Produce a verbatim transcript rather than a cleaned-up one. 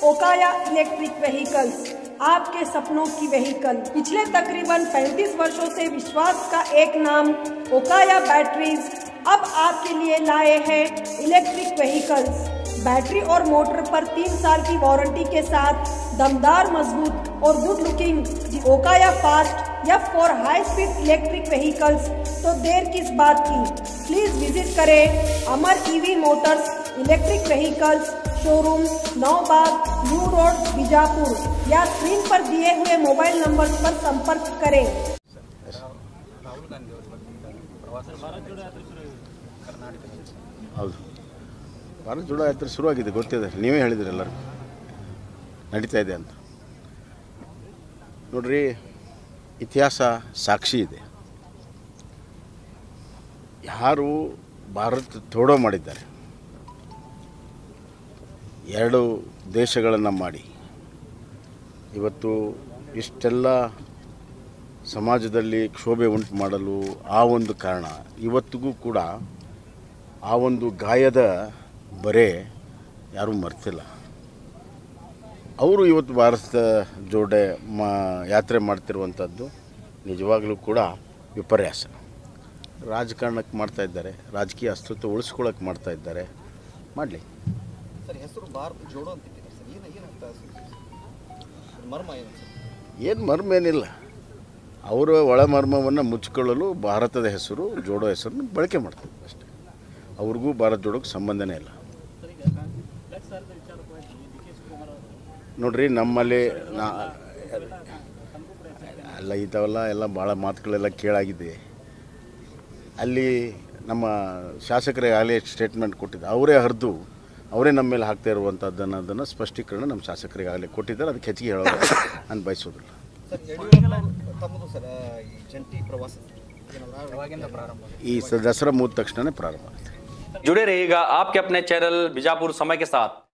Okaya electric vehicles, आपके सपनों की व्हीकल। पिछले तकरीबन पैंतीस वर्षों से विश्वास का एक नाम ओकाया बैटरीज अब आपके लिए लाए हैं इलेक्ट्रिक व्हीकल्स। बैटरी और मोटर पर तीन साल की वारंटी के साथ दमदार, मजबूत और गुड लुकिंग ओकाया फास्ट या for high speed electric vehicles. तो देर किस बात की, प्लीज विजिट करें Amar EV motors electric vehicles showroom, Naubag, new road, Bijapur या स्क्रीन पर दिए हुए मोबाइल नंबर पर संपर्क करें। ಹೌದು, ಭಾರತ್ ಜೋಡೋ ಯಾತ್ರೆ ಶುರುವಾಗಿದೆ, ಗೊತ್ತಿದೆ, ನೀವೇ ಹೇಳಿದ್ರಿ ಎಲ್ಲರೂ ನಡೀತಾ ಇದೆ ಅಂತ. ನೋಡ್ರಿ, ಇತಿಹಾಸ ಸಾಕ್ಷಿ ಇದೆ. ಯಾರು ಭಾರತ್ ಜೋಡೋ ಮಾಡಿದ್ದಾರೆ, ಎರಡು ದೇಶಗಳನ್ನು ಮಾಡಿ ಇವತ್ತು ಇಷ್ಟೆಲ್ಲ ಸಮಾಜದಲ್ಲಿ ಕ್ಷೋಭೆ ಉಂಟು ಮಾಡಲು ಆ ಒಂದು ಕಾರಣ. ಇವತ್ತಿಗೂ ಕೂಡ ಆ ಒಂದು ಗಾಯದ ಬರೆ ಯಾರೂ ಮರ್ತಿಲ್ಲ. ಅವರು ಇವತ್ತು ಭಾರತ ಜೋಡೆ ಮಾ ಯಾತ್ರೆ ಮಾಡ್ತಿರುವಂಥದ್ದು ನಿಜವಾಗಲೂ ಕೂಡ ವಿಪರ್ಯಾಸ. ರಾಜಕಾರಣಕ್ಕೆ ಮಾಡ್ತಾ ಇದ್ದಾರೆ, ರಾಜಕೀಯ ಅಸ್ತಿತ್ವ ಉಳಿಸ್ಕೊಳ್ಳೋಕೆ ಮಾಡ್ತಾ ಇದ್ದಾರೆ, ಮಾಡಲಿ. ಹೆಸರು ಭಾರತ ಜೋಡೋ ಅಂತಿದ್ದೀರಾ ಸರ್, ಏನು ಏನಂತ ಮರ್ಮ ಏನು ಸರ್? ಏನು ಮರ್ಮ ಏನಿಲ್ಲ, ಅವರ ಒಳ ಮರ್ಮವನ್ನು ಮುಚ್ಚಿಕೊಳ್ಳಲು ಭಾರತದ ಹೆಸರು ಜೋಡೋ ಹೆಸರನ್ನು ಬಳಕೆ ಮಾಡ್ತಾರೆ ಅಷ್ಟೇ. ಅವ್ರಿಗೂ ಭಾರತ ಜೋಡೋಕ್ಕೆ ಸಂಬಂಧನೇ ಇಲ್ಲ. ನೋಡ್ರಿ, ನಮ್ಮಲ್ಲಿ ನಾ ಅಲ್ಲ ಇಂಥವೆಲ್ಲ ಎಲ್ಲ ಭಾಳ ಮಾತುಗಳೆಲ್ಲ ಕೇಳಾಗಿದೆ. ಅಲ್ಲಿ ನಮ್ಮ ಶಾಸಕರೇ ಆಗಲೇ ಸ್ಟೇಟ್ಮೆಂಟ್ ಕೊಟ್ಟಿದ್ದೆ, ಅವರೇ ಹರಿದು ಅವರೇ ನಮ್ಮ ಮೇಲೆ ಹಾಕ್ತಾ ಇರುವಂಥದ್ದನ್ನು ಅದನ್ನು ಸ್ಪಷ್ಟೀಕರಣ ನಮ್ಮ ಶಾಸಕರಿಗಾಗಲೇ ಕೊಟ್ಟಿದ್ದಾರೆ. ಅದಕ್ಕೆ ಹೆಚ್ಚಿಗೆ ಹೇಳೋದು ನಾನು ಬಯಸೋದಿಲ್ಲ. ಈ ದಸರಾ ಮುಗಿದ ತಕ್ಷಣವೇ ಪ್ರಾರಂಭ ಆಗುತ್ತೆ. जुड़े रहिएगा आपके अपने चैनल बीजापुर समय के साथ।